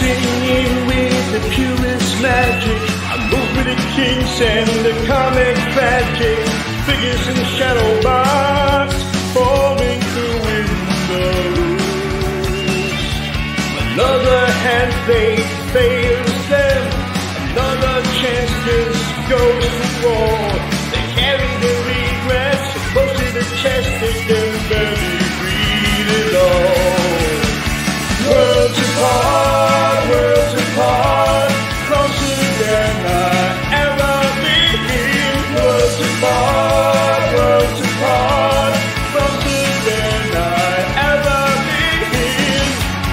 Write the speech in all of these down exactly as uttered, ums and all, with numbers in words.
singing with the purest magic. I move with the kinks and the comic tragic. Figures in shadow box, falling through windows. Another handmade fails them. Another chance just goes to war. They carry the regrets close to the chest. They can barely breathe it all. Worlds apart, worlds apart, closer than I ever been. Worlds apart, worlds apart, closer than I ever been.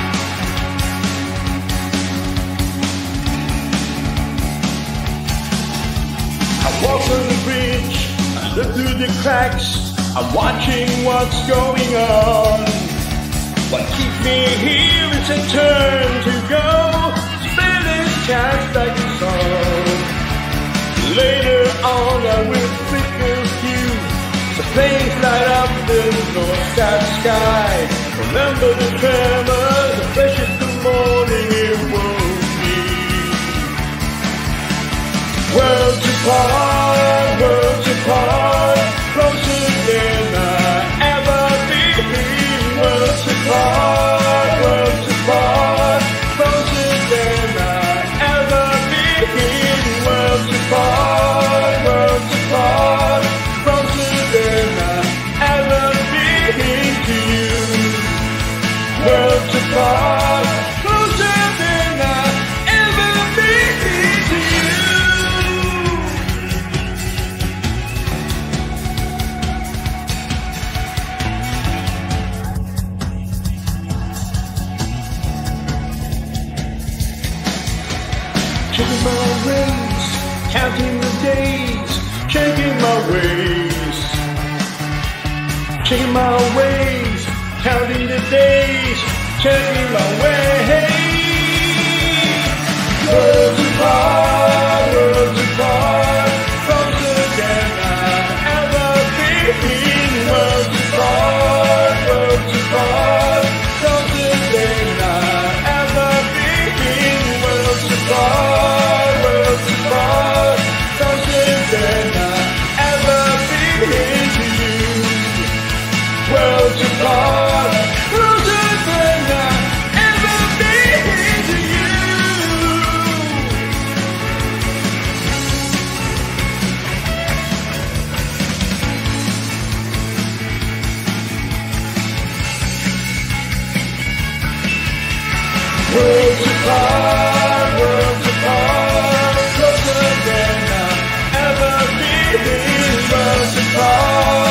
I walk on the bridge, I look through the cracks, I'm watching what's going on. What keeps me here is a turn to go, spinning cast like a song. Later on I will think of you, the flames light up the north-south sky. Remember the tremor, the precious good morning it won't be. Worlds apart, worlds apart, closer than I ever been. Worlds apart, worlds apart, closer than I ever been. Worlds apart, worlds apart, closer than I ever been to you. Worlds apart, closer than I ever been to you. Checking my ways, counting the days, checking my ways. Checking my ways, counting the days, checking my ways. Worlds apart, worlds apart, closer than I've ever been. Worlds apart, worlds apart, closer than I've ever been. Worlds apart, worlds apart, closer than I've ever been to you. Worlds apart, closer than I've ever been to you. Worlds apart, worlds apart, closer than I've ever been. Worlds apart.